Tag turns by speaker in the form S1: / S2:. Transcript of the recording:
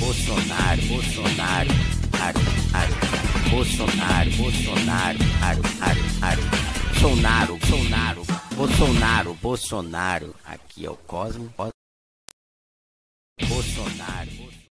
S1: Bolsonaro, Bolsonaro, Bolsonaro, Bolsonaro, Bolsonaro, Bolsonaro, Bolsonaro, Bolsonaro, aqui é o Cosmo, Bolsonaro.